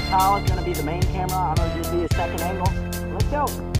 Kyle is going to be the main camera. I'm going to just be a second angle. Let's go.